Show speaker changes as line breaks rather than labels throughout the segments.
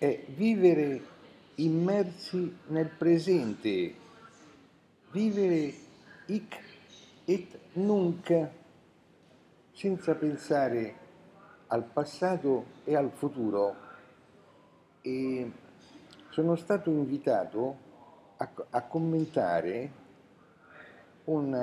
è vivere immersi nel presente, vivere hic et nunc, senza pensare al passato e al futuro. E sono stato invitato a commentare un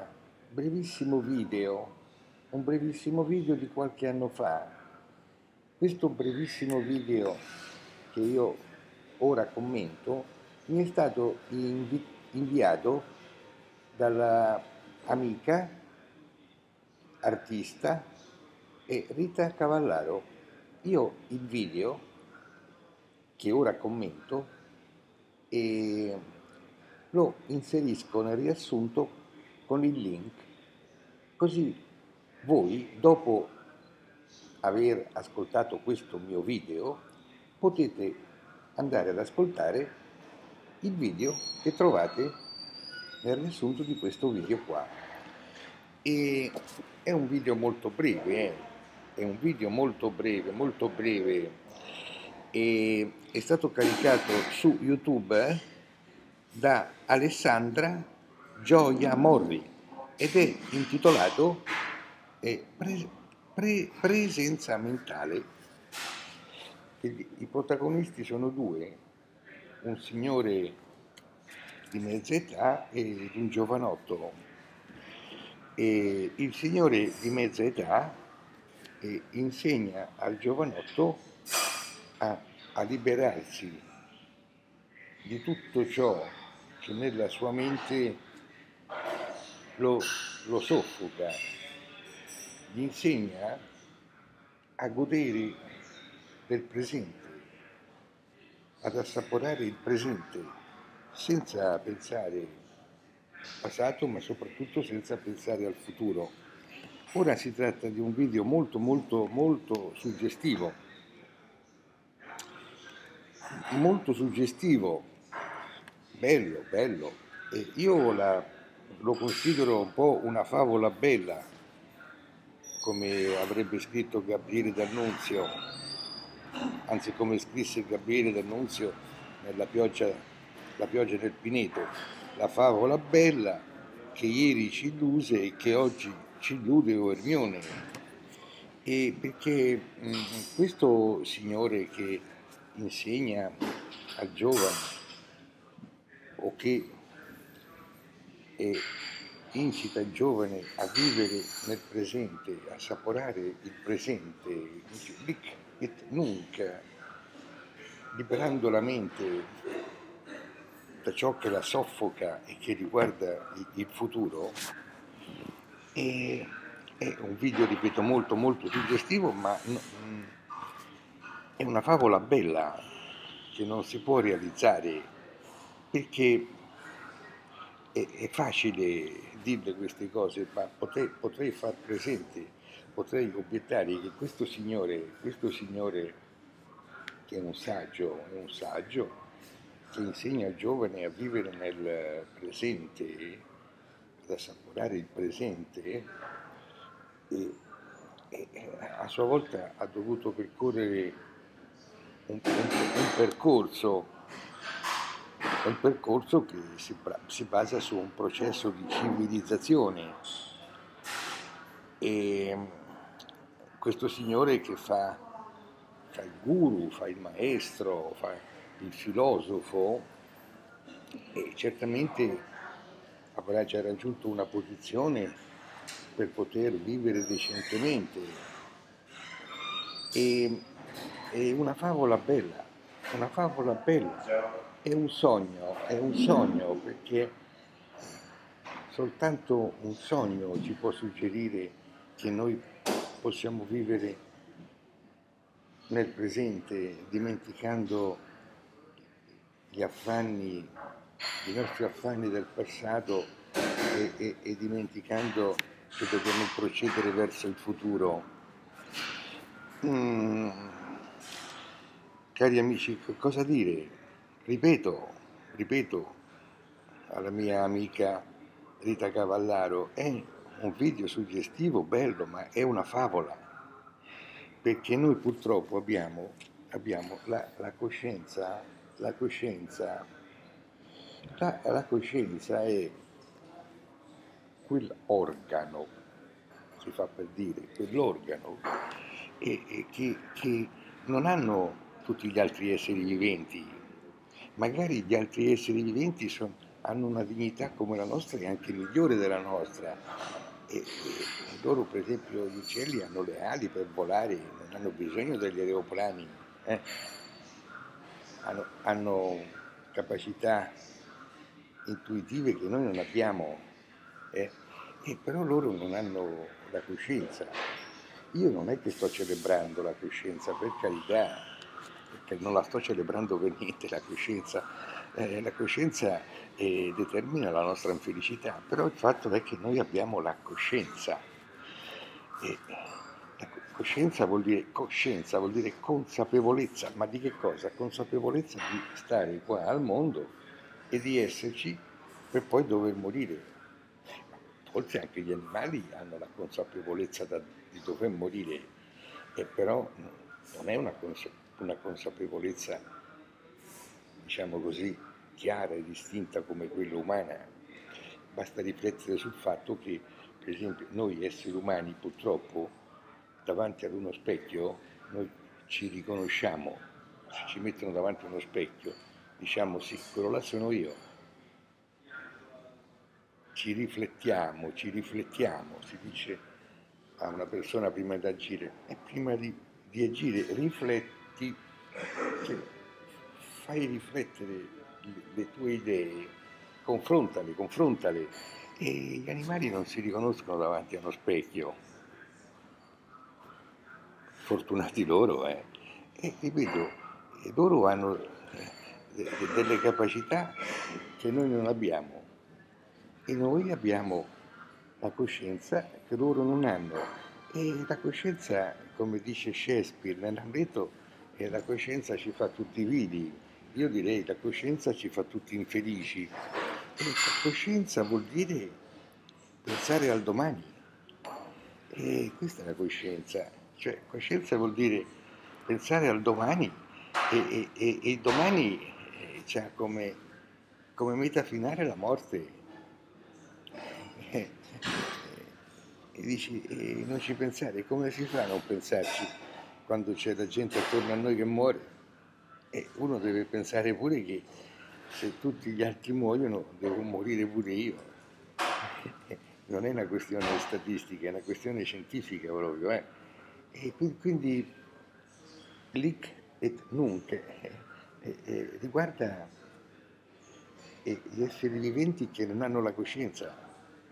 un brevissimo video di qualche anno fa. Questo brevissimo video che io ora commento mi è stato inviato dalla amica artista Rita Cavallaro. Io il video che ora commento e lo inserisco nel riassunto con il link, così voi, dopo aver ascoltato questo mio video, potete andare ad ascoltare il video che trovate nel riassunto di questo video qua. E è un video molto breve, è un video molto breve, e è stato caricato su YouTube da Alessandra Gioia Morri ed è intitolato Presenza mentale. I protagonisti sono due, un signore di mezza età ed un giovanotto. E il signore di mezza età insegna al giovanotto a liberarsi di tutto ciò che nella sua mente lo soffoca, gli insegna a godere del presente, ad assaporare il presente senza pensare al passato, ma soprattutto senza pensare al futuro. Ora si tratta di un video molto suggestivo, bello. E io lo considero un po' una favola bella, come avrebbe scritto Gabriele D'Annunzio, anzi come scrisse Gabriele D'Annunzio nella pioggia nel Pineto, la favola bella che ieri ci illuse e che oggi ci illude Ermione. E perché questo signore che insegna al giovane o che incita il giovane a vivere nel presente, a assaporare il presente, hic et nunc, liberando la mente da ciò che la soffoca e che riguarda il futuro. E è un video, ripeto, molto suggestivo, ma è una favola bella che non si può realizzare, perché è facile dirle queste cose, ma potrei far presente, potrei obiettare che questo signore che è un saggio che insegna al giovane a vivere nel presente, ad assaporare il presente, e a sua volta ha dovuto percorrere un percorso che si basa su un processo di civilizzazione. E questo signore che fa il guru, fa il maestro, fa il filosofo, e certamente avrà già raggiunto una posizione per poter vivere decentemente. E è una favola bella, è un sogno, perché soltanto un sogno ci può suggerire che noi possiamo vivere nel presente, dimenticando i nostri affanni del passato e dimenticando che dobbiamo procedere verso il futuro. Cari amici, cosa dire? Ripeto alla mia amica Rita Cavallaro, è un video suggestivo, bello, ma è una favola, perché noi purtroppo abbiamo abbiamo la coscienza, la coscienza, la coscienza è quell'organo, si fa per dire, quell'organo che non hanno tutti gli altri esseri viventi. Magari gli altri esseri viventi hanno una dignità come la nostra e anche migliore della nostra. E loro, per esempio, gli uccelli hanno le ali per volare, non hanno bisogno degli aeroplani, eh? Hanno capacità intuitive che noi non abbiamo, eh? E però loro non hanno la coscienza. Io non è che sto celebrando la coscienza, per carità, perché non la sto celebrando per niente la coscienza determina la nostra infelicità, però il fatto è che noi abbiamo la coscienza. E la coscienza vuol dire consapevolezza, ma di che cosa? Consapevolezza di stare qua al mondo e di esserci per poi dover morire. Forse anche gli animali hanno la consapevolezza di dover morire, però non è una consapevolezza, diciamo così, chiara e distinta come quella umana. Basta riflettere sul fatto che, per esempio, noi esseri umani purtroppo davanti ad uno specchio noi ci riconosciamo, se ci mettono davanti a uno specchio diciamo sì, quello là sono io. Ci riflettiamo, si dice a una persona prima di agire, e prima di agire rifletti, cioè, fai riflettere le tue idee, confrontale, e gli animali non si riconoscono davanti a uno specchio, fortunati loro, e ripeto, loro hanno delle capacità che noi non abbiamo. E noi abbiamo la coscienza che loro non hanno. E la coscienza, come dice Shakespeare nell'Amleto, la coscienza ci fa tutti vili. Io direi la coscienza ci fa tutti infelici. E la coscienza vuol dire pensare al domani. E questa è la coscienza. Cioè, coscienza vuol dire pensare al domani e il domani c'ha come meta finale la morte. E dici, non ci pensare, come si fa a non pensarci quando c'è la gente attorno a noi che muore? E uno deve pensare pure che se tutti gli altri muoiono, devo morire pure io. Non è una questione statistica, è una questione scientifica proprio. E quindi Lic et Nunc riguarda gli esseri viventi che non hanno la coscienza.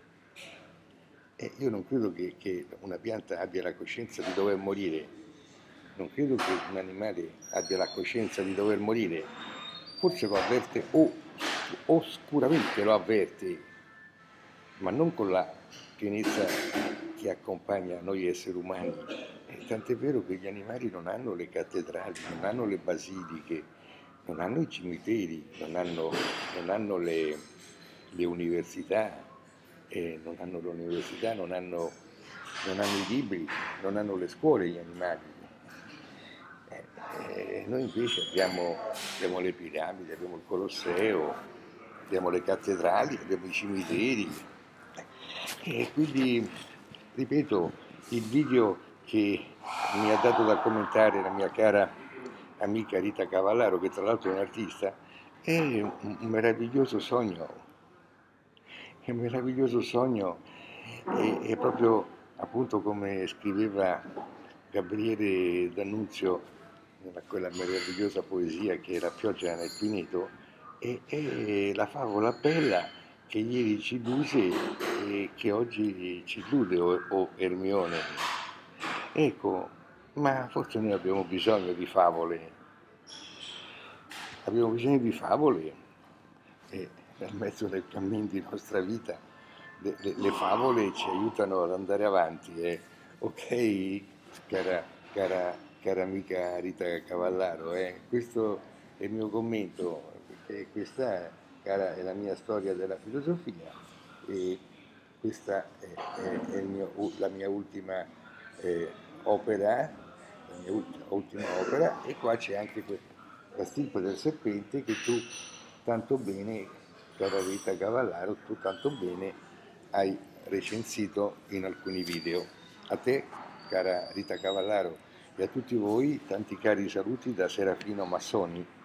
Io non credo che una pianta abbia la coscienza di dover morire, non credo che un animale abbia la coscienza di dover morire, forse lo avverte o oscuramente lo avverte, ma non con la pienezza che accompagna noi esseri umani. Tant'è vero che gli animali non hanno le cattedrali, non hanno le basiliche, non hanno i cimiteri, non hanno le università, non hanno l'università, non hanno i libri, non hanno le scuole gli animali. Noi invece abbiamo le piramidi, abbiamo il Colosseo, abbiamo le cattedrali, abbiamo i cimiteri. E quindi, ripeto, il video che mi ha dato da commentare la mia cara amica Rita Cavallaro, che tra l'altro è un'artista, è un meraviglioso sogno. È un meraviglioso sogno, è proprio appunto come scriveva Gabriele D'Annunzio nella quella meravigliosa poesia che è La pioggia nel Pineto, è la favola bella che ieri ci illuse e che oggi ci illude, o Ermione. Ecco, ma forse noi abbiamo bisogno di favole, e nel mezzo del cammin di nostra vita le favole ci aiutano ad andare avanti. Ok, cara amica Rita Cavallaro, questo è il mio commento, perché questa, cara, è la mia storia della filosofia e questa è la mia ultima opera la mia ultima opera, e qua c'è anche la stirpe del serpente che tu tanto bene, cara Rita Cavallaro, tu tanto bene hai recensito in alcuni video. A te, cara Rita Cavallaro, e a tutti voi tanti cari saluti da Serafino Massoni.